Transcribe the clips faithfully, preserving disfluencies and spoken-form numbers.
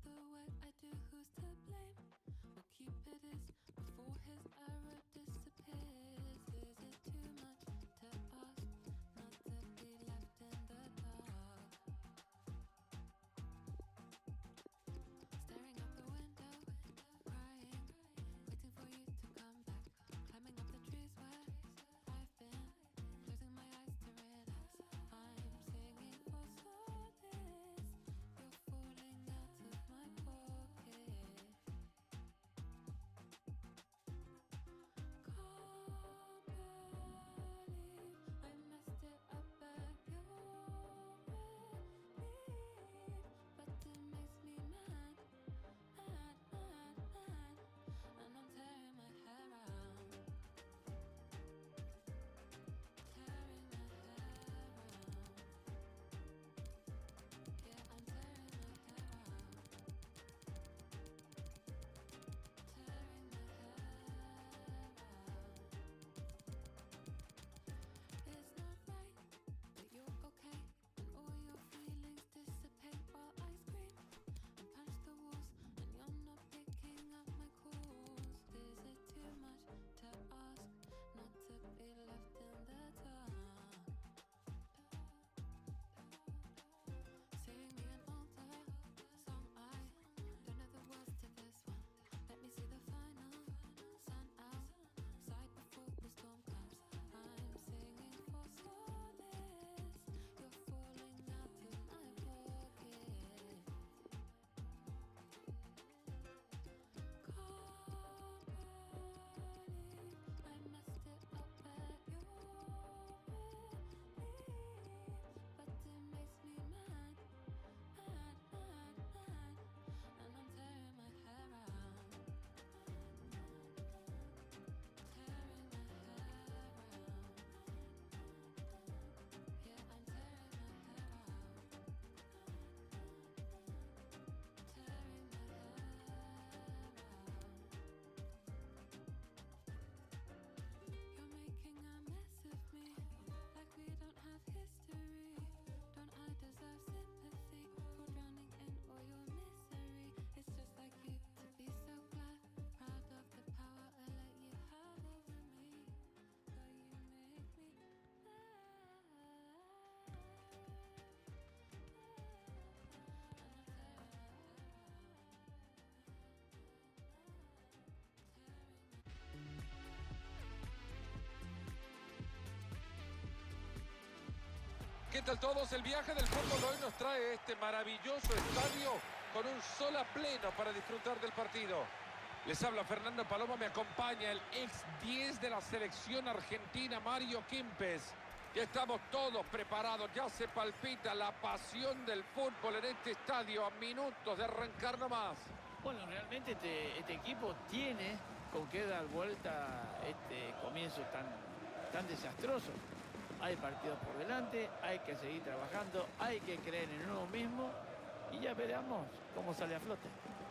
¿Qué tal todos? El viaje del fútbol hoy nos trae este maravilloso estadio con un sol a pleno para disfrutar del partido. Les habla Fernando Paloma, me acompaña el ex diez de la selección argentina, Mario Kempes. Ya estamos todos preparados, ya se palpita la pasión del fútbol en este estadio a minutos de arrancar nomás. Bueno, realmente este, este equipo tiene con qué dar vuelta este comienzo tan, tan desastroso. Hay partidos por delante, hay que seguir trabajando, hay que creer en uno mismo y ya veremos cómo sale a flote.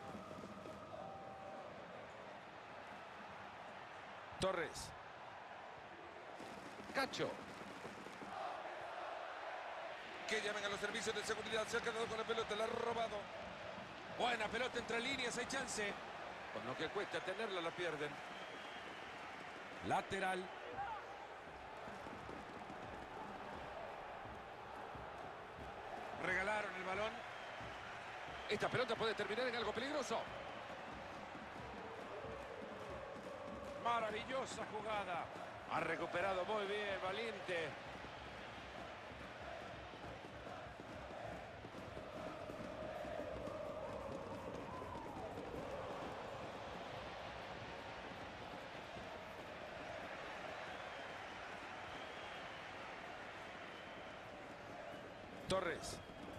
Torres. Cacho. Que llamen a los servicios de seguridad. Se ha quedado con la pelota, la ha robado. Buena pelota entre líneas, hay chance. Con lo que cuesta tenerla, la pierden. Lateral. Regalaron el balón. Esta pelota puede terminar en algo peligroso. Maravillosa jugada. Ha recuperado muy bien, valiente. Torres.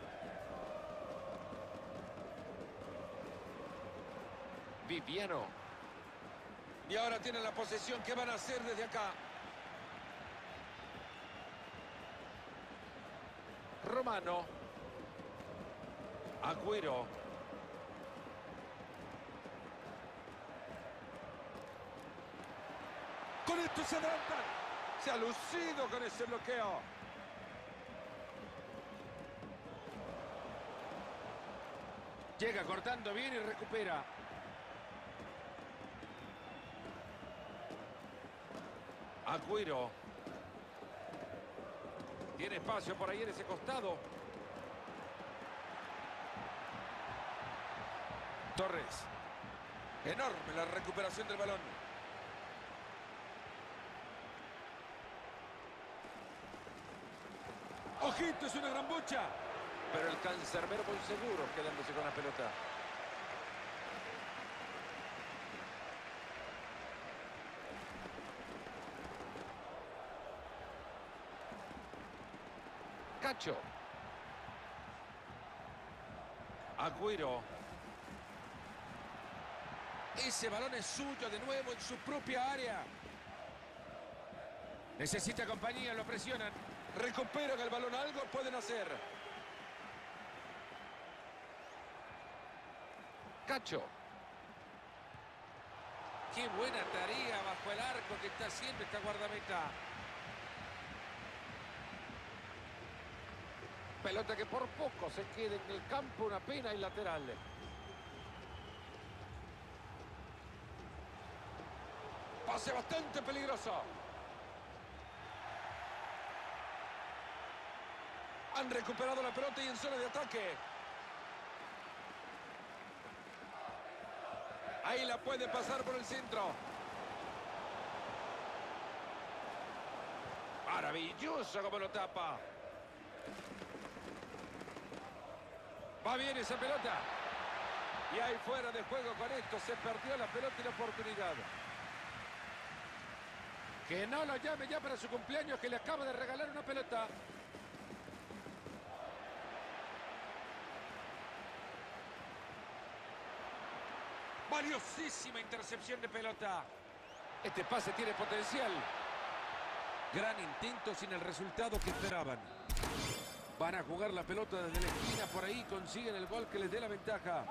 Viviano. Y ahora tienen la posesión. ¿Qué van a hacer desde acá? Romano. Agüero. Con esto se adelantan. Se ha lucido con ese bloqueo. Llega cortando bien y recupera. Agüero. Tiene espacio por ahí en ese costado. Torres. Enorme la recuperación del balón. ¡Ojito! Es una gran bocha. Pero el cancerbero muy seguro quedándose con la pelota. Cacho. Agüero. Ese balón es suyo de nuevo en su propia área. Necesita compañía, lo presionan. Recuperan el balón, algo pueden hacer. Cacho. Qué buena tarea bajo el arco que está haciendo esta guardameta. Pelota que por poco se queda en el campo, una pena y lateral. Pase bastante peligroso. Han recuperado la pelota y en zona de ataque. Ahí la puede pasar por el centro. Maravilloso como lo tapa. Va bien esa pelota. Y ahí fuera de juego con esto. Se perdió la pelota y la oportunidad. Que no lo llame ya para su cumpleaños, que le acaba de regalar una pelota. Valiosísima intercepción de pelota. Este pase tiene potencial. Gran intento sin el resultado que esperaban. Van a jugar la pelota desde la esquina. Por ahí consiguen el gol que les dé la ventaja.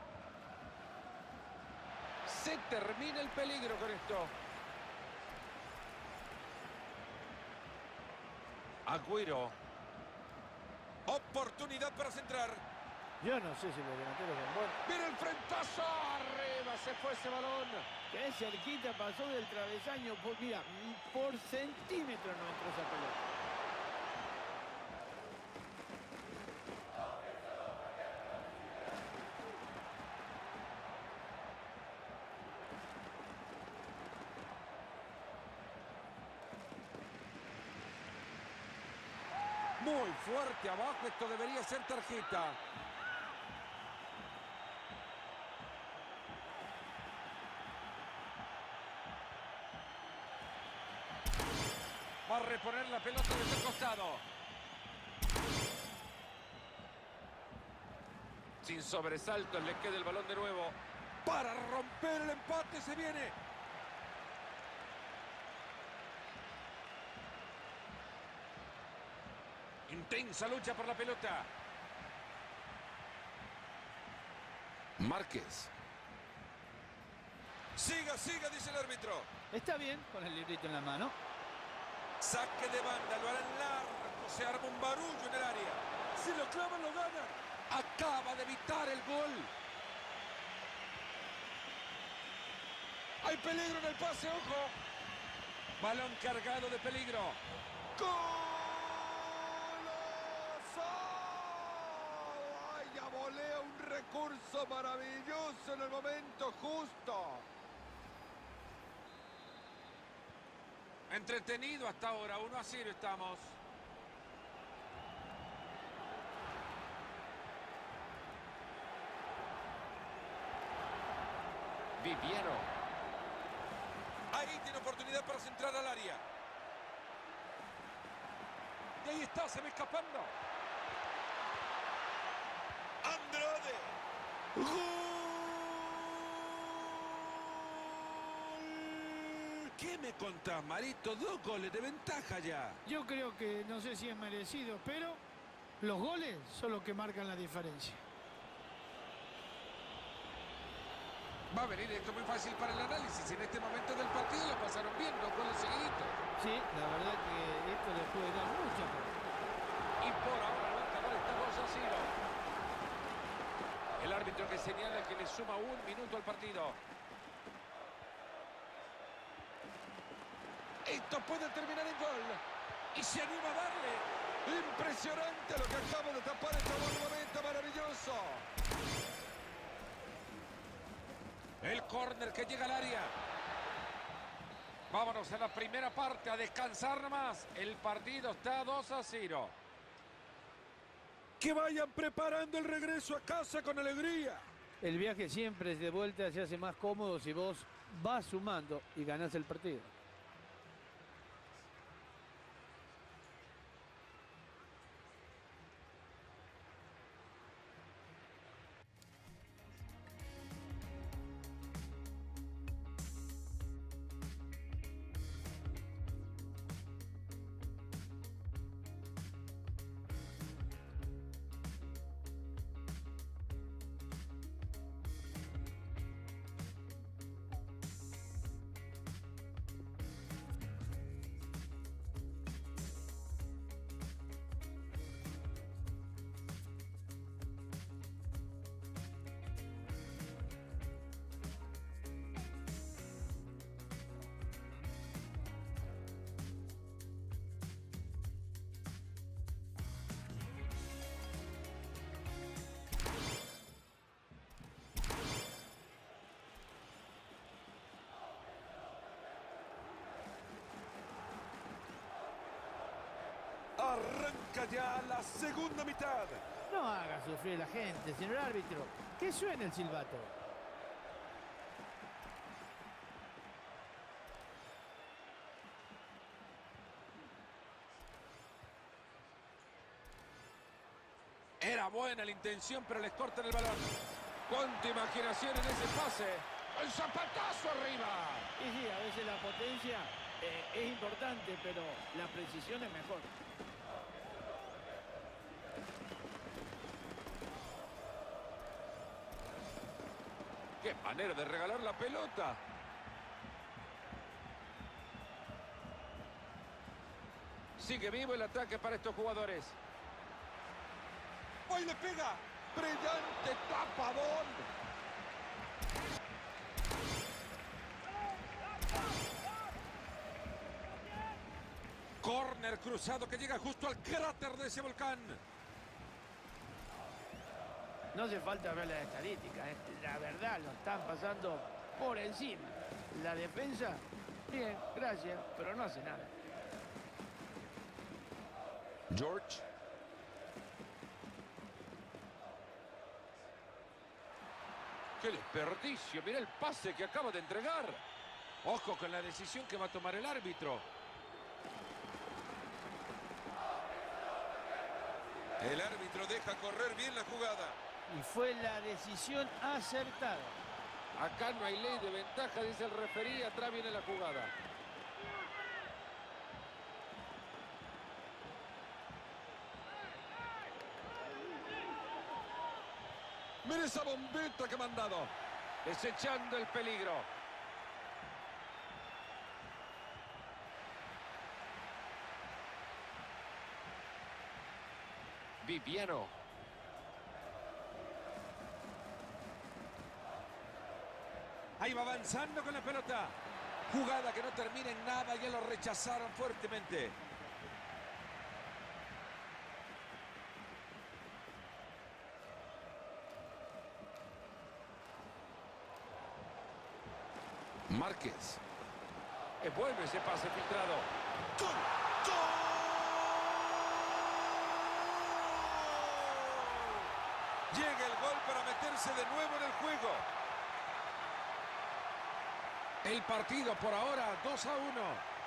Se termina el peligro con esto. Agüero. Oportunidad para centrar. Yo no sé si los delanteros son buenos. ¡Mira el frentazo! Arriba se fue ese balón. Qué cerquita pasó del travesaño. Por, mira, por centímetro no entró esa pelota. Muy fuerte abajo, esto debería ser tarjeta. Va a reponer la pelota desde el costado. Sin sobresaltos le queda el balón de nuevo. Para romper el empate se viene. Intensa lucha por la pelota. Márquez. Siga, siga, dice el árbitro. Está bien con el librito en la mano. Saque de banda, lo harán largo. Se arma un barullo en el área. Si lo clavan, lo ganan. Acaba de evitar el gol. Hay peligro en el pase, ojo. Balón cargado de peligro. ¡Gol! Recurso maravilloso en el momento justo. Entretenido hasta ahora, uno a cero estamos. Viviero. Ahí tiene oportunidad para centrar al área. Y ahí está, se va escapando. Andrade. ¡Gol! ¿Qué me contás, Marito? Dos goles de ventaja ya. Yo creo que no sé si es merecido, pero los goles son los que marcan la diferencia. Va a venir esto muy fácil para el análisis. En este momento del partido lo pasaron bien, dos goles seguiditos. Sí, la verdad que esto le puede dar mucha. Y por ahora el marcador está dos a cero. El Árbitro que señala que le suma un minuto al partido. Esto puede terminar en gol. Y se anima a darle. Impresionante lo que acaba de tapar este momento maravilloso. El córner que llega al área. Vámonos a la primera parte, a descansar nomás. El partido está dos a cero. Que vayan preparando el regreso a casa con alegría. El viaje siempre de vuelta se hace más cómodo si vos vas sumando y ganás el partido. Arranca ya la segunda mitad. No haga sufrir a la gente, señor árbitro. Que suene el silbato. Era buena la intención, pero les cortan el balón. ¡Cuánta imaginación en ese pase! ¡El zapatazo arriba! Y sí, a veces la potencia eh, es importante, pero la precisión es mejor. ¡Qué manera de regalar la pelota! Sigue vivo el ataque para estos jugadores. ¡Hoy le pega! ¡Brillante tapadón! Córner cruzado que llega justo al cráter de ese volcán. No hace falta ver las estadísticas, ¿eh? La verdad lo están pasando por encima. La defensa, bien, gracias, pero no hace nada. George. ¡Qué desperdicio! Mira el pase que acaba de entregar. Ojo con la decisión que va a tomar el árbitro. El árbitro deja correr bien la jugada. Y fue la decisión acertada. Acá no hay ley de ventaja, dice el referí. Atrás viene la jugada. Mira esa bombeta que me han dado. Desechando el peligro. Viviano. Ahí va avanzando con la pelota. Jugada que no termina en nada, ya lo rechazaron fuertemente. Márquez. Es bueno ese pase filtrado. ¡Gol! ¡Gol! Llega el gol para meterse de nuevo en el juego. El partido por ahora dos a uno.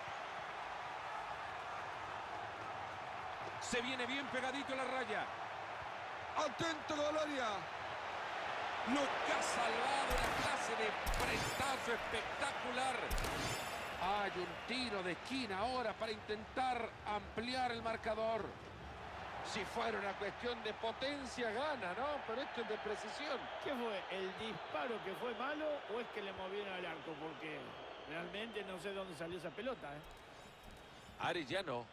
Se viene bien pegadito a la raya. Atento, Golaria. Lo que ha salvado la clase de prestazo espectacular. Hay un tiro de esquina ahora para intentar ampliar el marcador. Si fuera una cuestión de potencia, gana, ¿no? Pero esto es de precisión. ¿Qué fue? ¿El disparo que fue malo o es que le movieron al arco? Porque realmente no sé dónde salió esa pelota, ¿eh? Arellano.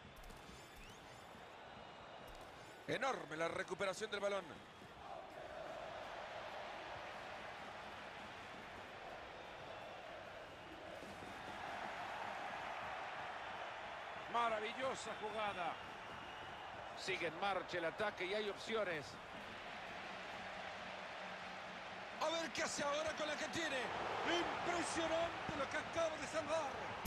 Enorme la recuperación del balón. Maravillosa jugada. Sigue en marcha el ataque y hay opciones. A ver qué hace ahora con la que tiene. Impresionante lo que acaba de salvar.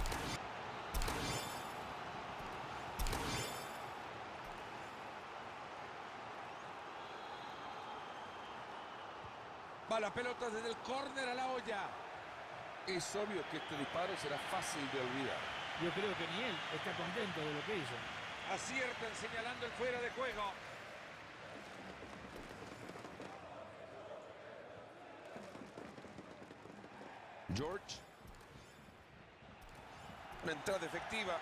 Va la pelota desde el córner a la olla. Es obvio que este disparo será fácil de olvidar. Yo creo que ni él está contento de lo que hizo. Aciertan señalando el fuera de juego. George. Una entrada efectiva.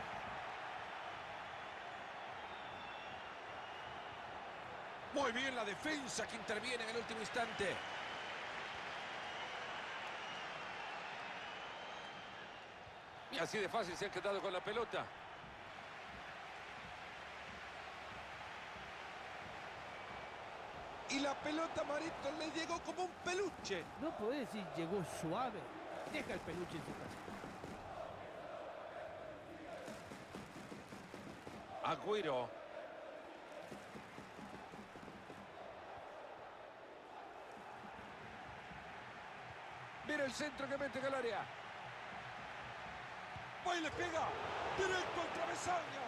Muy bien la defensa que interviene en el último instante. Y así de fácil se han quedado con la pelota. Y la pelota, Marito, le llegó como un peluche. No podés decir llegó suave. Deja el peluche en su casa. Agüero. Mira el centro que mete en el área. ¡Va y le pega! ¡Directo al travesaño!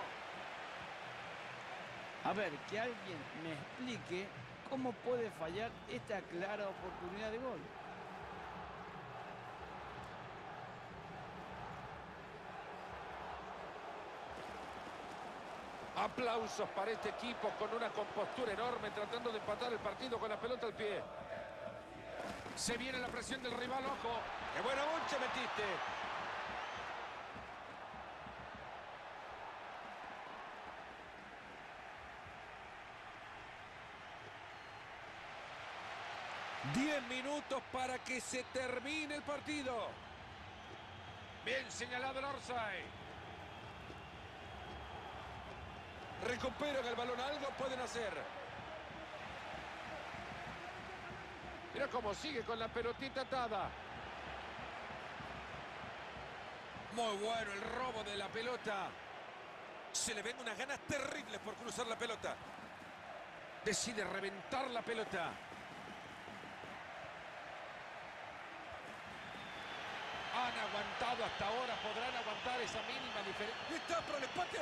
A ver, que alguien me explique cómo puede fallar esta clara oportunidad de gol. Aplausos para este equipo con una compostura enorme, tratando de empatar el partido con la pelota al pie. Se viene la presión del rival, ojo. ¡Qué buena boncha metiste! Diez minutos para que se termine el partido. Bien señalado el offside. Recuperan el balón, algo pueden hacer. Mira cómo sigue con la pelotita atada. Muy bueno el robo de la pelota. Se le ven unas ganas terribles por cruzar la pelota. Decide reventar la pelota. Han aguantado hasta ahora, podrán aguantar esa mínima diferencia. Está para el empate.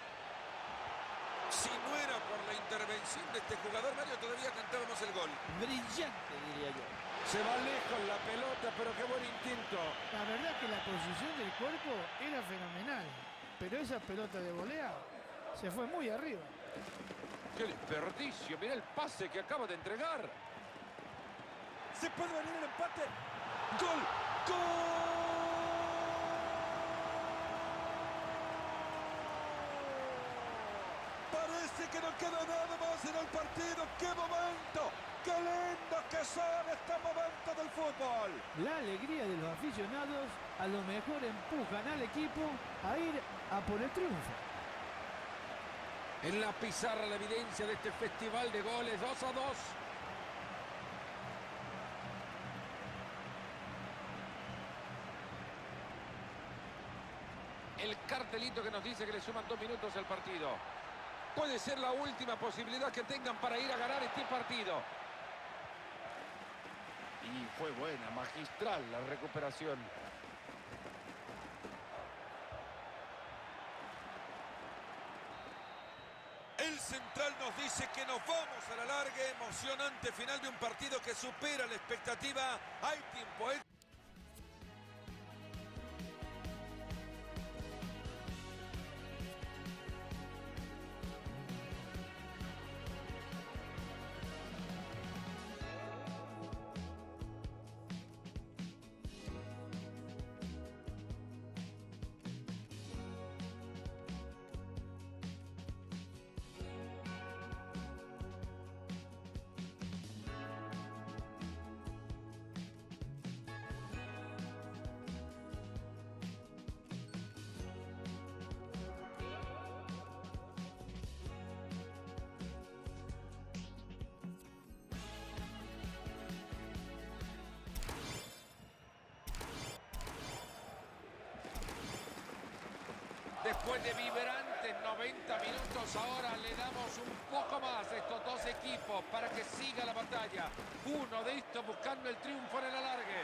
Si no era por la intervención de este jugador, Mario, todavía cantábamos el gol. Brillante, diría yo. Se va lejos la pelota, pero qué buen intento. La verdad es que la posición del cuerpo era fenomenal. Pero esa pelota de volea se fue muy arriba. ¡Qué desperdicio! Mira el pase que acaba de entregar. Se puede venir el empate. ¡Gol! ¡Gol! Parece que no queda nada más en el partido. ¡Qué momento! ¡Qué lindo que son estos momentos del fútbol! La alegría de los aficionados a lo mejor empujan al equipo a ir a por el triunfo. En la pizarra la evidencia de este festival de goles. dos a dos. El cartelito que nos dice que le suman dos minutos al partido. Puede ser la última posibilidad que tengan para ir a ganar este partido. Y fue buena, magistral la recuperación. El central nos dice que nos vamos a la larga, emocionante final de un partido que supera la expectativa. Hay tiempo extra. Después de vibrantes noventa minutos, ahora le damos un poco más a estos dos equipos para que siga la batalla. Uno de estos buscando el triunfo en el alargue.